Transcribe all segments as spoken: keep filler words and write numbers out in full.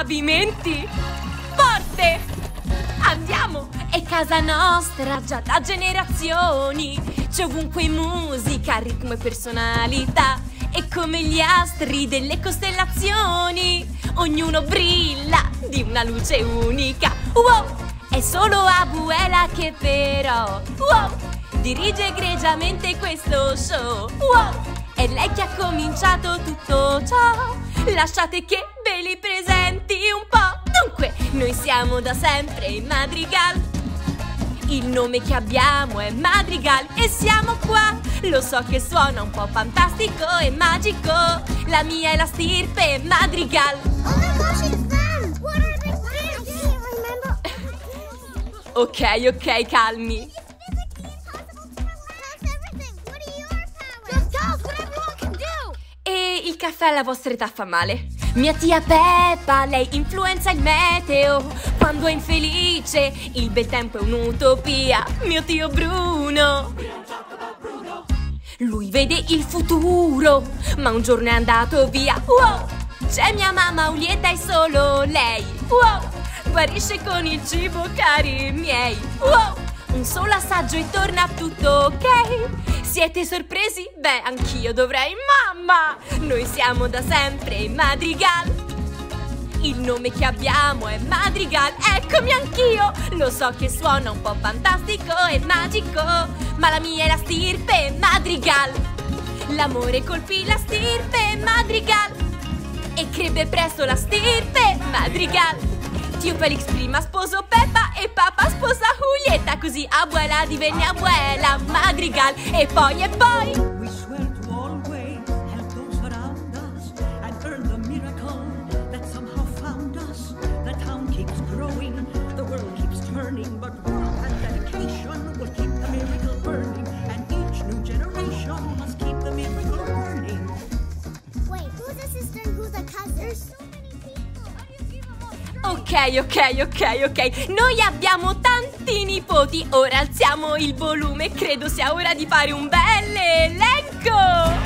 pavimenti. Forte! Andiamo! È casa nostra già da generazioni. C'è ovunque musica, ritmo e personalità. E come gli astri delle costellazioni, ognuno brilla di una luce unica. Wow! È solo Abuela che però, wow, dirige egregiamente questo show. Wow! È lei che ha cominciato tutto ciò. Lasciate che ve li presenti un po'. Dunque, noi siamo da sempre in Madrigal. Il nome che abbiamo è Madrigal e siamo qua. Lo so che suona un po' fantastico e magico. La mia è la stirpe Madrigal. Oh my gosh, it's them! What are they doing? I can't remember. Ok, ok, calmi. E il caffè alla vostra età fa male. Mia tia Peppa, lei influenza il meteo. Quando è infelice, il bel tempo è un'utopia. Mio tio Bruno, lui vede il futuro, ma un giorno è andato via. Wow! C'è mia mamma Ulieta e solo lei. Wow! Guarisce con il cibo, cari miei. Wow! Un solo assaggio e torna tutto ok. Siete sorpresi? Beh, anch'io dovrei, mamma! Noi siamo da sempre in Madrigal. Il nome che abbiamo è Madrigal. Eccomi anch'io! Lo so che suona un po' fantastico e magico, ma la mia è la stirpe Madrigal. L'amore colpì la stirpe Madrigal e crebbe presto la stirpe Madrigal. Tio Felix prima sposò Peppa e papà sposa Julieta, così Abuela divenne Abuela Madrigal. E poi e poi We swear to always help those around us and earn the miracle that somehow found us. The town keeps growing, the world keeps turning, but work and dedication will keep the miracle burning, and each new generation must keep the miracle burning. Wait, who's a sister and who's a cousin? There's so many people. How do you keep them all straight? Ok, ok, ok, ok. Noi abbiamo tanti nipoti. Ora alziamo il volume. Credo sia ora di fare un bel elenco.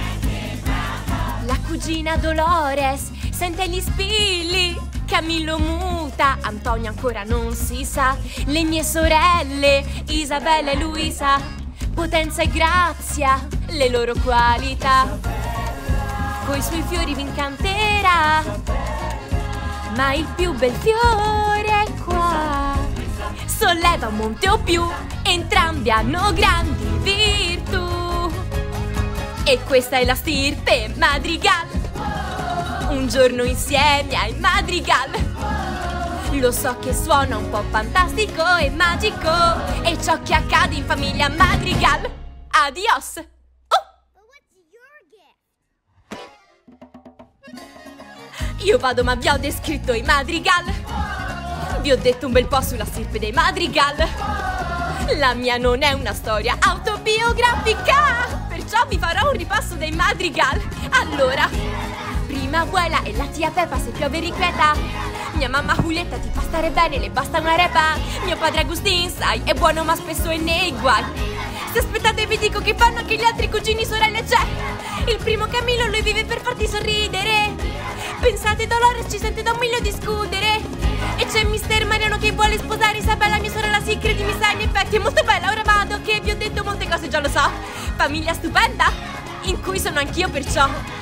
La cugina Dolores sente gli spilli. Camillo muta, Antonio ancora non si sa. Le mie sorelle, Isabella e Luisa, Potenza e Grazia, le loro qualità. Coi suoi fiori vi incanterà, ma il più bel fiore è qua. Solleva un monte o più, entrambi hanno grandi virtù. E questa è la stirpe Madrigal. Un giorno insieme ai Madrigal. Lo so che suona un po' fantastico e magico, è ciò che accade in famiglia Madrigal. Adios! But what's your gift? Io vado, ma vi ho descritto i Madrigal. Vi ho detto un bel po' sulla stirpe dei Madrigal. La mia non è una storia autobiografica, perciò vi farò un ripasso dei Madrigal. Allora, prima Abuela e la tia Peppa se piove riquieta. Mia mamma Julieta ti fa stare bene, le basta una repa. Mio padre Agustin, sai, è buono ma spesso è nei guai. Se aspettate vi dico che fanno anche gli altri cugini sorelle c'è. Il primo Camillo, lui vive per farti sorridere. Pensate, Dolores ci sente da un miglio discutere. E c'è mister Mariano che vuole sposare Isabella, mia sorella, sì, credimi, sai, in effetti è molto bella. Ora vado che vi ho detto molte cose, già lo so. Famiglia stupenda, in cui sono anch'io perciò.